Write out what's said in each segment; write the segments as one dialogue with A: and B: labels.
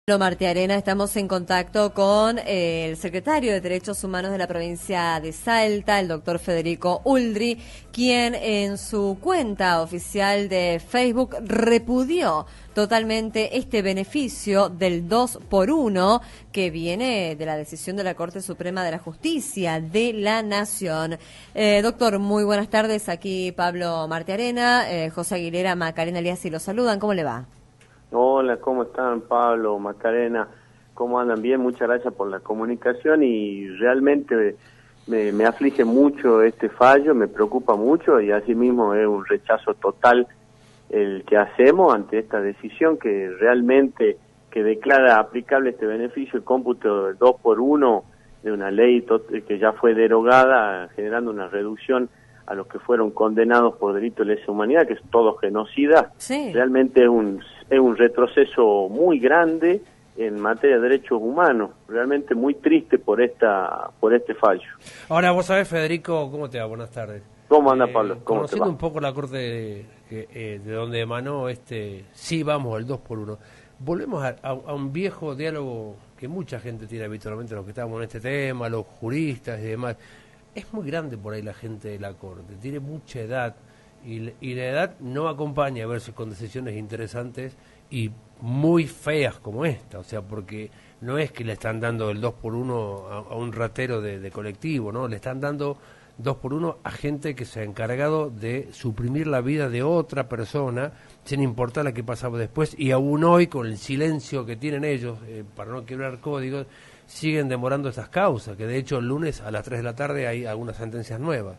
A: Martiarena, estamos en contacto con el secretario de Derechos Humanos de la provincia de Salta, el doctor Federico Uldri, quien en su cuenta oficial de Facebook repudió totalmente este beneficio del 2x1 que viene de la decisión de la Corte Suprema de la Justicia de la Nación. Doctor, muy buenas tardes. Aquí Pablo Martiarena, José Aguilera, Macarena Eliasi los saludan. ¿Cómo le va?
B: Hola, ¿cómo están, Pablo, Macarena? ¿Cómo andan? Bien, muchas gracias por la comunicación y realmente me aflige mucho este fallo, me preocupa mucho y asimismo es un rechazo total el que hacemos ante esta decisión que realmente que declara aplicable este beneficio, el cómputo del 2x1 de una ley que ya fue derogada, generando una reducción a los que fueron condenados por delito de lesa humanidad, que es todo genocida. Sí. Realmente es un retroceso muy grande en materia de derechos humanos, realmente muy triste por este fallo.
C: Ahora, vos sabés, Federico, ¿cómo te va? Buenas tardes.
B: ¿Cómo anda, Pablo? ¿Cómo
C: conociendo
B: te va?
C: un poco la Corte de donde emanó sí vamos, el 2x1, volvemos a un viejo diálogo que mucha gente tiene habitualmente, los que estamos en este tema, los juristas y demás. Es muy grande por ahí la gente de la Corte, tiene mucha edad y la edad no acompaña a verse con decisiones interesantes y muy feas como esta, o sea, porque no es que le están dando el 2x1 a un ratero de colectivo, ¿no? Le están dando 2x1 a gente que se ha encargado de suprimir la vida de otra persona sin importar la que pasaba después, y aún hoy con el silencio que tienen ellos para no quebrar códigos, siguen demorando estas causas, que de hecho el lunes a las 3 de la tarde hay algunas sentencias nuevas.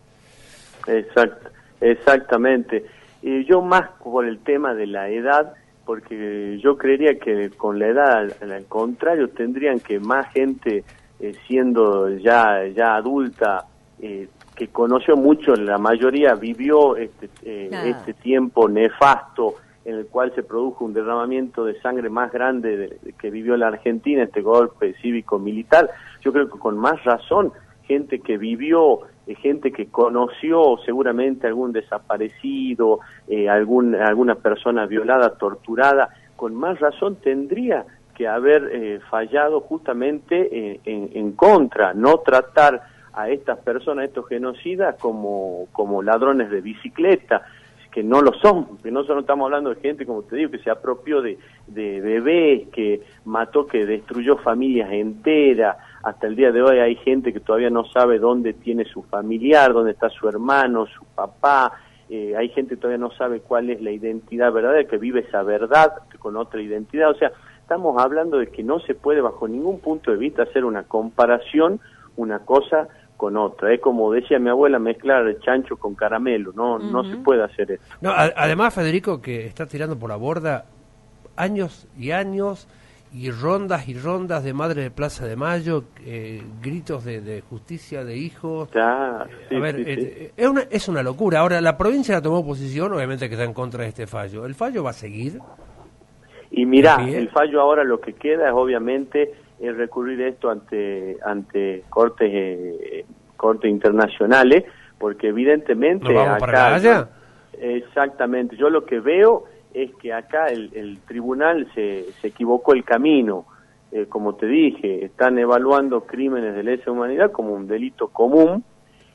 B: Exactamente. Y yo más por el tema de la edad, porque yo creería que con la edad, al contrario, tendrían que más gente siendo ya adulta, que conoció mucho, la mayoría vivió este tiempo nefasto en el cual se produjo un derramamiento de sangre más grande que vivió la Argentina, este golpe cívico-militar. Yo creo que con más razón, gente que vivió, gente que conoció seguramente algún desaparecido, alguna persona violada, torturada, con más razón tendría que haber fallado justamente en contra, no tratar a estas personas, a estos genocidas, como ladrones de bicicleta, que no lo son, que no estamos hablando de gente, como te digo, que se apropió de bebés, que mató, que destruyó familias enteras. Hasta el día de hoy hay gente que todavía no sabe dónde tiene su familiar, dónde está su hermano, su papá. Hay gente que todavía no sabe cuál es la identidad verdadera, que vive esa verdad con otra identidad. O sea, estamos hablando de que no se puede bajo ningún punto de vista hacer una comparación, una cosa con otra. Es como decía mi abuela, mezclar chancho con caramelo, no se puede hacer esto.
C: No, además, Federico, que está tirando por la borda años y años y rondas de Madre de Plaza de Mayo, gritos de justicia de hijos. Es una locura. Ahora, la provincia tomó posición, obviamente que está en contra de este fallo. ¿El fallo va a seguir?
B: Y mirá, el fallo ahora lo que queda es obviamente es recurrir esto ante cortes internacionales, porque evidentemente
C: ¿nos vamos para allá?
B: Exactamente, yo lo que veo es que acá el tribunal se equivocó el camino. Como te dije, están evaluando crímenes de lesa humanidad como un delito común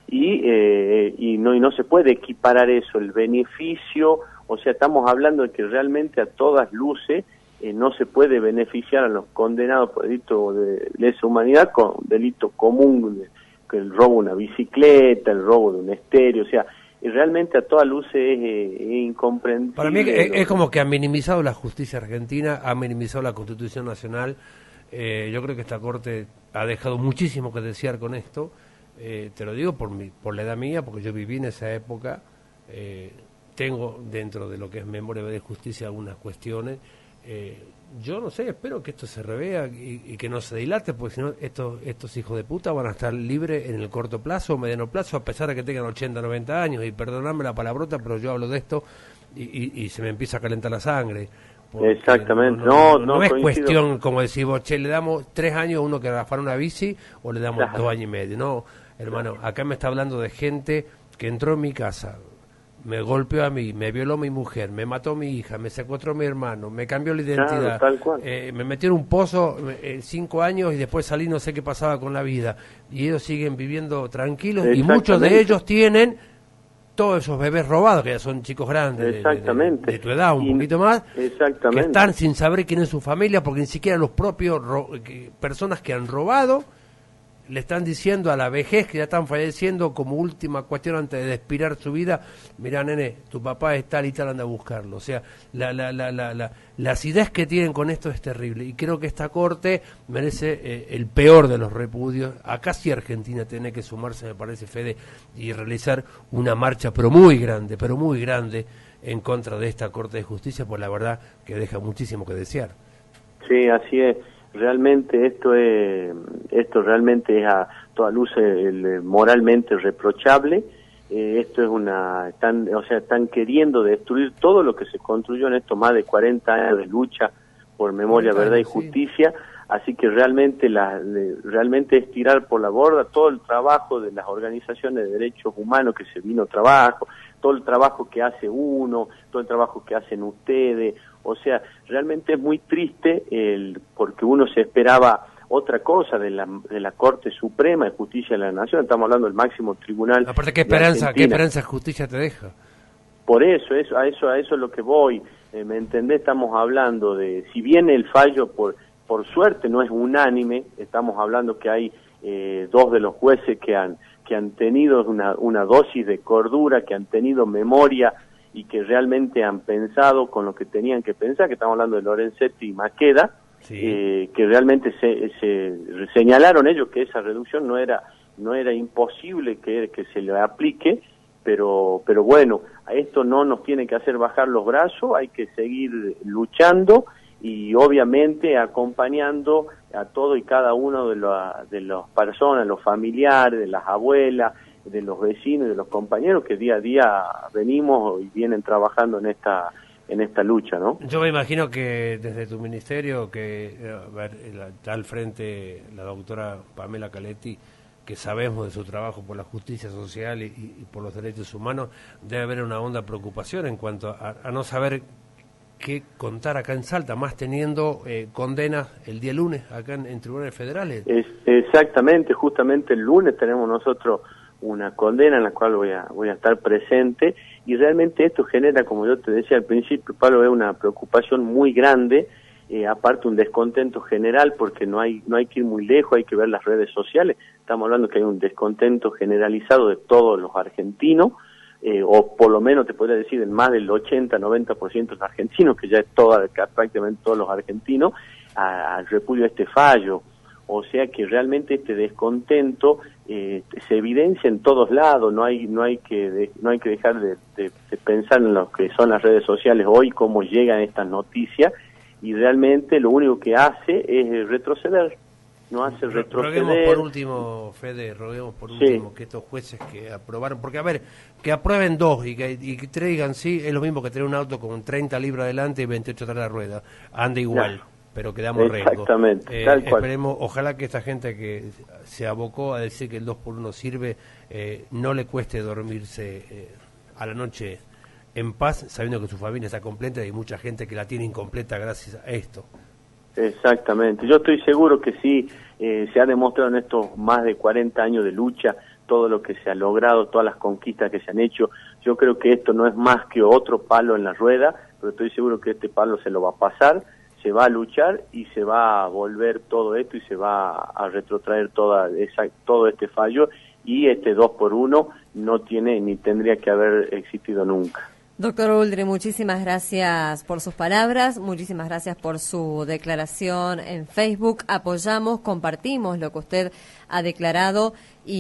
B: y no se puede equiparar eso, el beneficio. O sea, estamos hablando de que realmente a todas luces no se puede beneficiar a los condenados por delito de lesa humanidad con delito común, que el robo de una bicicleta, el robo de un estéreo. O sea, y realmente a todas luces es incomprensible.
C: Para mí es como que ha minimizado la justicia argentina, ha minimizado la Constitución Nacional. Yo creo que esta Corte ha dejado muchísimo que desear con esto. Te lo digo por la edad mía, porque yo viví en esa época. Tengo dentro de lo que es memoria de justicia algunas cuestiones. Yo no sé, espero que esto se revea y que no se dilate, porque si no estos hijos de puta van a estar libres en el corto plazo o mediano plazo, a pesar de que tengan 80, 90 años, y perdonadme la palabrota, pero yo hablo de esto y se me empieza a calentar la sangre.
B: Exactamente,
C: no es
B: coincido.
C: cuestión como decir vos, che, le damos 3 años a uno que rafara una bici o le damos 2 años y medio. No, hermano, acá me está hablando de gente que entró en mi casa, me golpeó a mí, me violó a mi mujer, me mató a mi hija, me secuestró a mi hermano, me cambió la identidad,
B: claro, tal cual.
C: Me metió en un pozo 5 años y después salí, no sé qué pasaba con la vida. Y ellos siguen viviendo tranquilos y muchos de ellos tienen todos esos bebés robados, que ya son chicos grandes, de tu edad, un poquito más, que están sin saber quién es su familia, porque ni siquiera los propios personas que han robado le están diciendo a la vejez, que ya están falleciendo, como última cuestión antes de expirar su vida: mirá, nene, tu papá es tal y tal, anda a buscarlo. O sea, la acidez que tienen con esto es terrible, y creo que esta corte merece el peor de los repudios. Acá sí Argentina tiene que sumarse, me parece, Fede, y realizar una marcha, pero muy grande, en contra de esta Corte de Justicia, pues la verdad que deja muchísimo que desear. Sí, así es. Realmente esto realmente es a toda luz moralmente reprochable. Esto es están queriendo destruir todo lo que se construyó en estos más de 40 años de lucha por memoria, verdad y justicia. Así que realmente es tirar por la borda todo el trabajo de las organizaciones de derechos humanos que se vino trabajo, todo el trabajo que hace uno, todo el trabajo que hacen ustedes. O sea, realmente es muy triste porque uno se esperaba otra cosa de la Corte Suprema de Justicia de la Nación. Estamos hablando del máximo tribunal. Aparte, ¿qué esperanza de justicia te deja? Por eso a eso es lo que voy. ¿Me entendés? Estamos hablando de, si bien el fallo por suerte no es unánime, estamos hablando que hay 2 de los jueces que han tenido una dosis de cordura, que han tenido memoria y que realmente han pensado con lo que tenían que pensar, que estamos hablando de Lorenzetti y Maqueda, que realmente se señalaron ellos que esa reducción no era imposible que se le aplique, pero bueno, a esto no nos tiene que hacer bajar los brazos, hay que seguir luchando y obviamente acompañando a todo y cada uno de las personas, los familiares, de las abuelas, de los vecinos y de los compañeros que día a día venimos y vienen trabajando en esta lucha, ¿no? Yo me imagino que desde tu ministerio, que está al frente la doctora Pamela Caletti, que sabemos de su trabajo por la justicia social y por los derechos humanos, debe haber una honda preocupación en cuanto a no saber qué contar acá en Salta, más teniendo condenas el día lunes acá en tribunales federales. Exactamente, justamente el lunes tenemos nosotros una condena en la cual voy a estar presente, y realmente esto genera, como yo te decía al principio, Pablo, es una preocupación muy grande, aparte un descontento general, porque no hay que ir muy lejos, hay que ver las redes sociales. Estamos hablando que hay un descontento generalizado de todos los argentinos, o por lo menos te podría decir en más del 80-90% de los argentinos, que ya es prácticamente todos los argentinos, al repudio a este fallo. O sea que realmente este descontento se evidencia en todos lados. No hay que dejar de pensar en lo que son las redes sociales hoy, cómo llegan estas noticias, y realmente lo único que hace es retroceder. No hace retroceder. Roguemos por último, Fede, que estos jueces que aprobaron, porque a ver, que aprueben 2 y que te digan sí, es lo mismo que tener un auto con 30 libras adelante y 28 atrás de la rueda, anda igual. No. Pero quedamos riesgo. Exactamente, tal cual. Esperemos, ojalá que esta gente que se abocó a decir que el 2x1 sirve, no le cueste dormirse a la noche en paz, sabiendo que su familia está completa y hay mucha gente que la tiene incompleta gracias a esto. Exactamente, yo estoy seguro que sí, se ha demostrado en estos más de 40 años de lucha, todo lo que se ha logrado, todas las conquistas que se han hecho. Yo creo que esto no es más que otro palo en la rueda, pero estoy seguro que este palo se lo va a pasar, se va a luchar y se va a volver todo esto y se va a retrotraer todo este fallo, y este 2x1 no tiene ni tendría que haber existido nunca.
A: Doctor Uldrich, muchísimas gracias por sus palabras, muchísimas gracias por su declaración en Facebook. Apoyamos, compartimos lo que usted ha declarado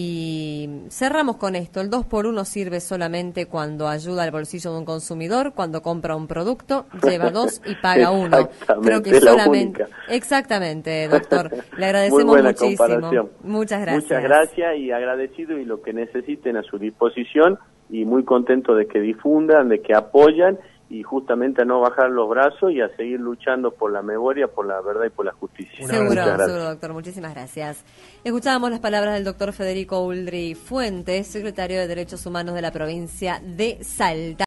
A: y cerramos con esto. El 2x1 sirve solamente cuando ayuda al bolsillo de un consumidor, cuando compra un producto, lleva 2 y paga 1. Creo que solamente. Exactamente, doctor. Le agradecemos
B: muy buena
A: muchísimo.
B: Comparación.
A: Muchas gracias.
B: Muchas gracias y agradecido, y lo que necesiten a su disposición, y muy contento de que difundan, de que apoyan y justamente a no bajar los brazos y a seguir luchando por la memoria, por la verdad y por la justicia.
A: Seguro, doctor. Muchísimas gracias. Escuchábamos las palabras del doctor Federico Uldri Fuentes, secretario de Derechos Humanos de la provincia de Salta.